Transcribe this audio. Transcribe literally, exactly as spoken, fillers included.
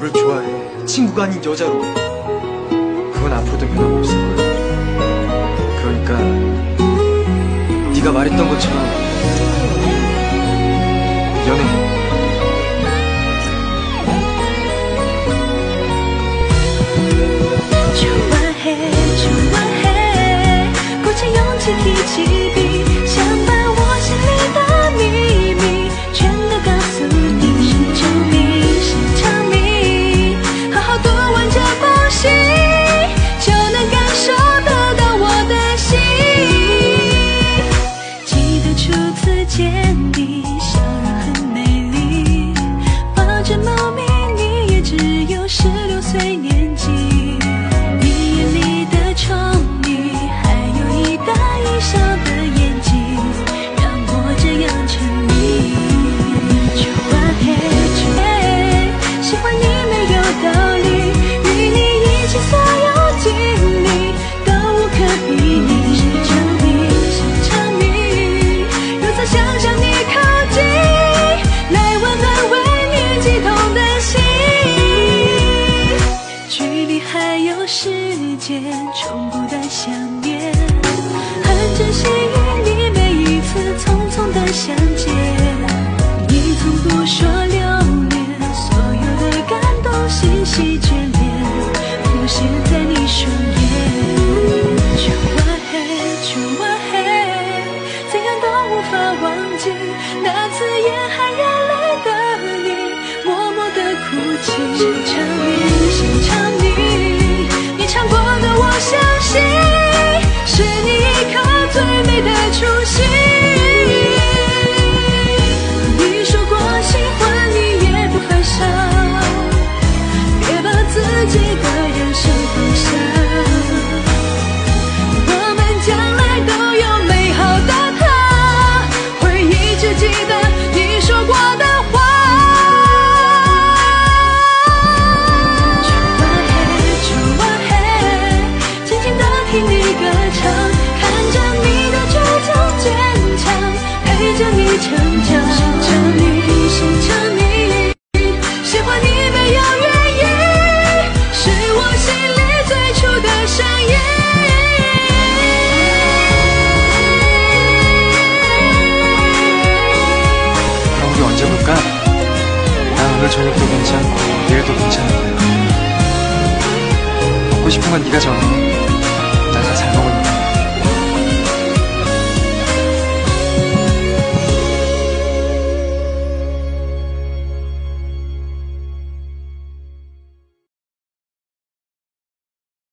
너를 좋아해. 친구가 아닌 여자로. 그건 앞으로도 변함없을 거야. 그러니까 네가 말했던 것처럼 연애. 좋아해 좋아해 꽃의 용기 기집이想把我心里的秘密全都告诉你，是证明是证明好好读完这部戏就能感受得到我的心。记得初次见你笑容很美丽，抱着猫咪你也只有十六岁年纪，笑的眼睛让我这样沉迷。就爱就爱，喜欢你没有道理，与你一起所有经历都无可比拟，是证明是证明，如此想向你靠近，来温暖为你悸痛的心。距离还有时间，冲不淡想念，珍惜与你每一次匆匆的相见，你从不说留恋，所有的感动欣喜眷恋浮现在你双眼。就爱就爱，怎样都无法忘记那刺眼含热泪的你，默默的哭泣。是唱你是唱你，你唱过的我相信，是你一颗最美的初心。你说过喜欢你也不分手，别把自己的人生放下，我们将来都有美好的他，会一直记得你说过的话。就爱就爱，静静地听你歌唱，看着你的倔强坚强，陪着你成长。是证明是证明，喜欢你没有原因，是我心里最初的声音。 그럼 우리 언제 볼까? 난 오늘 저녁도 괜찮고 내일도 괜찮은데 먹고 싶은 건 네가 정해.